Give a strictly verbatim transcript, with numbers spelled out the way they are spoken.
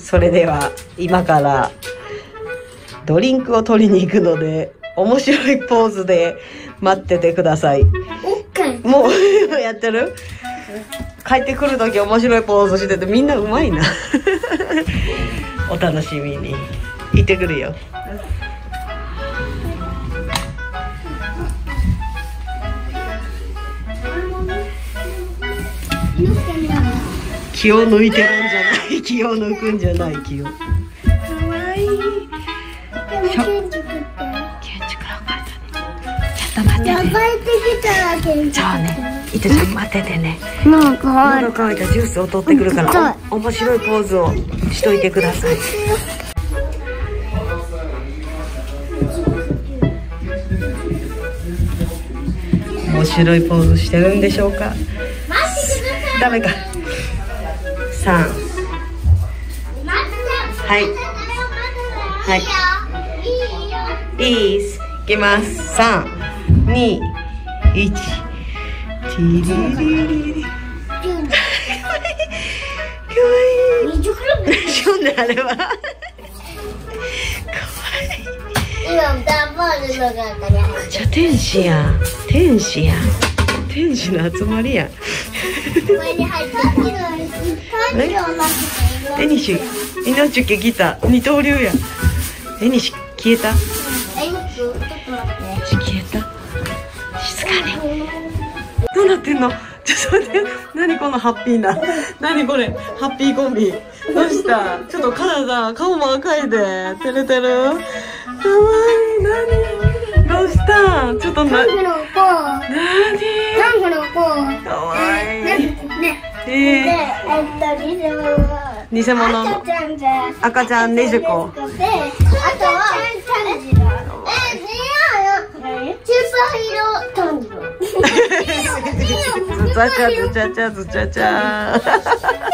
それでは今からドリンクを取りに行くので、面白いポーズで待っててください。もうやってる？帰ってくるとき面白いポーズしてて、みんなうまいな。お楽しみに。行ってくるよ。気を抜いてるんじゃない。気を抜くんじゃない。気を。かわいい。建築のちょっと待ってね。帰ってきたら建築。そうね。いとちゃん待っててね。喉乾いたジュースを取ってくるから、お面白いポーズをしといてください。面白いポーズしてるんでしょうか。ダメか。さん。はい。はい。いいっす。いきます。さん、に、いち。ティリリリリ。かわいい。かわいい。しょんねあれは。かわいい。今ダンボールの中に入って。じゃあ天使やん。天使やん。天使の集まりやん。これに入ってる。えにし、命け来た。二刀流や。えにし消えた。消えた。静かに。どうなってんの？ちょっと待って。何このハッピーな。何これ。ハッピーコンビ。どうした？ちょっと体、顔も赤いで。てるてる。かわいい。何？どうした？ちょっとな。何？何？かわいい。ええ。偽物の赤ちゃんねじこ。で、あとはスーパーヒーロー炭治郎。ずちゃちゃずちゃちゃずちゃちゃ。